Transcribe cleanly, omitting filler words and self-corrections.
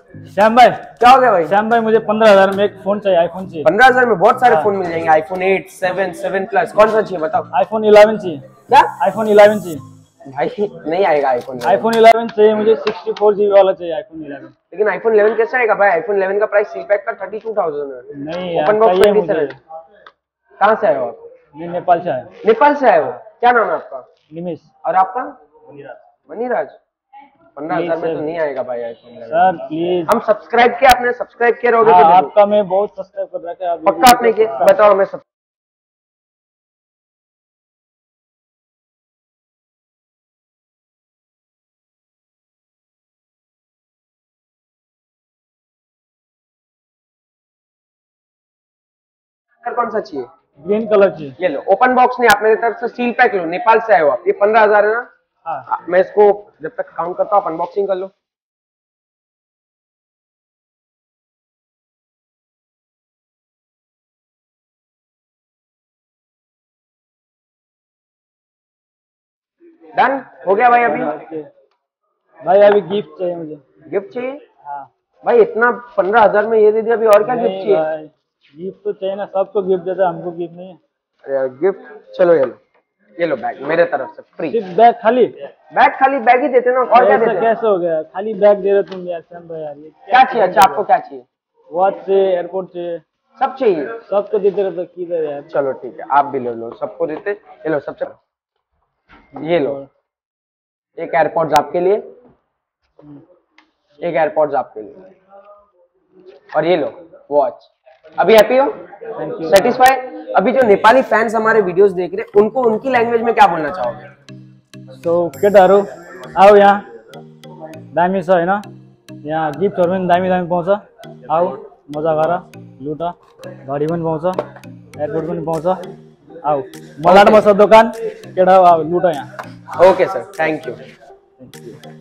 श्याम भाई, क्या हो गया भाई? श्याम भाई, मुझे 15,000 में एक फोन चाहिए, आईफोन चाहिए। 15,000 में बहुत सारे फोन मिल जाएंगे। आईफोन 8, 7, 7 प्लस, कौन सा चाहिए बताओ? आईफोन 11 चाहिए। क्या? आईफोन 11 चाहिए भाई नहीं आएगा आईफोन। आईफोन 11 चाहिए मुझे, 64 GB वाला चाहिए आईफोन 11। लेकिन आईफोन 11 कैसा आएगा भाई? आईफोन 11 का प्राइस सी पैक का 32,000 है। नहीं यार, ओपन बॉक्स चाहिए मुझे। 27। कहाँ से आए हो आप? मैं नेपाल से आया। नेपाल से आए हो? क्या नाम है आपका? निमिष। और आपका? मनीराज। 15,000 में तो नहीं आएगा भाई आईफोन 11। Sir please. हम सब्सक्राइब किया, आपने सब्सक्राइब किया रहोगे? हाँ, आपका मैं बहुत सब्सक्राइब कर रखा है। पक्का आपने किया? बताओ हमें। कौन सा चाहिए? ग्रीन कलर चाहिए। ये लो, ओपन बॉक्स नहीं, आप मेरी तरफ से सील पैक लो। नेपाल से आए हो आप। ये 15,000 है ना? हाँ। मैं इसको जब तक काउंट करता हूँ, अनबॉक्सिंग कर लो। डन हो गया भाई। अभी भाई अभी गिफ्ट चाहिए मुझे। गिफ्ट चाहिए? हाँ भाई इतना 15,000 में ये दे दिया, अभी और क्या गिफ्ट चाहिए? गिफ्ट तो चाहिए ना, सबको गिफ्ट देता है, हमको गिफ्ट नहीं है। अरे गिफ्ट, चलो ये लो बैग मेरे तरफ से फ्री। सिर्फ बैग खाली? बैग खाली? बैग ही देते ना, और क्या देते? कैसे हो गया? खाली बैग दे रहे तुम यार श्याम भाई यार। ये क्या चाहिए? अच्छा आपको क्या चाहिए? वॉच चाहिए, एयरपोर्ट चाहिए, सब चाहिए? सबको देते रहे तो किधर यार। चलो ठीक है, आप भी ले लो, सबको देते। ये लो सबसे, ये लो एक एयरपोर्ट्स आपके लिए, एक एयरपोर्ट्स आपके लिए, और ये लो वॉच। अभी हैप्पी हो? सेटिस्फाई? अभी जो नेपाली फैंस हमारे वीडियोस देख रहे हैं, उनको उनकी लैंग्वेज में क्या बोलना चाहोगे? तो केटाहरू आओ यहाँ, दामी छ हैन, यहाँ गिफ्टहरू पनि दामी दामी पाउँछ। आऊ मजा गर, लुट, घडी पनि पाउँछ, एयरपोर्ट पनि पाउँछ। आऊ मलाडमा छ दोकान, केटा आऊ लुट यहाँ। Okay sir, thank you.